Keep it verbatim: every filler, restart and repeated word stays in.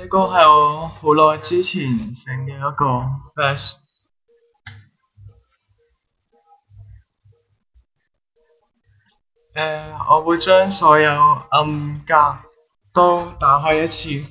呢個係我好耐之前整嘅一個 flash。誒，我會將所有暗格都打開一次。